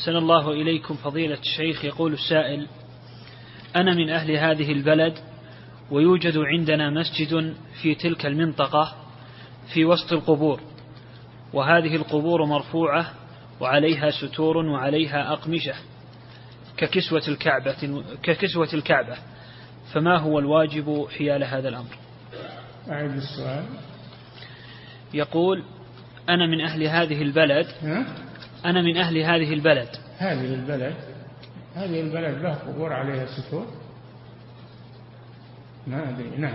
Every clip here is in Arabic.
أحسن الله إليكم فضيلة الشيخ. يقول السائل: أنا من أهل هذه البلد، ويوجد عندنا مسجد في تلك المنطقة في وسط القبور، وهذه القبور مرفوعة وعليها ستور وعليها أقمشة ككسوة الكعبة، فما هو الواجب حيال هذا الأمر؟ أعيد السؤال. يقول: أنا من أهل هذه البلد. أنا من أهل هذه البلد. هذه البلد له قبور عليها ستور؟ ما أدري. نعم.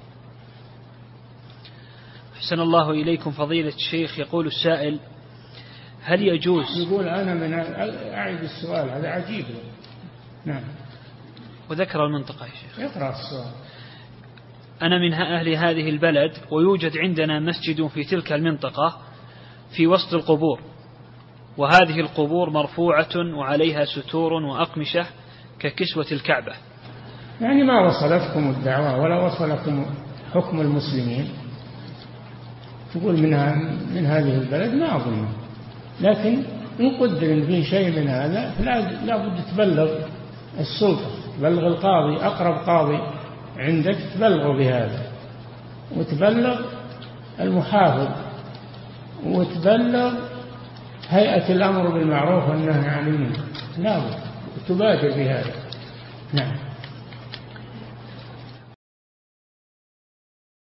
أحسن الله إليكم فضيلة الشيخ. يقول السائل: هل يجوز؟ يقول أنا من أعيد السؤال، هذا عجيب. نعم. وذكر المنطقة يا شيخ. اقرأ السؤال. أنا من أهل هذه البلد، ويوجد عندنا مسجد في تلك المنطقة في وسط القبور، وهذه القبور مرفوعة وعليها ستور وأقمشة ككسوة الكعبة. يعني ما وصلتكم الدعوة ولا وصلكم حكم المسلمين، تقول من هذه البلد، ما أظن. لكن إن قدر إن في شيء من هذا فلا بد تبلغ السلطة، تبلغ القاضي، أقرب قاضي عندك تبلغه بهذا، وتبلغ المحافظ، وتبلغ هيئة الأمر بالمعروف والنهي عن المنكر، لا بد تبادر بهذا. نعم.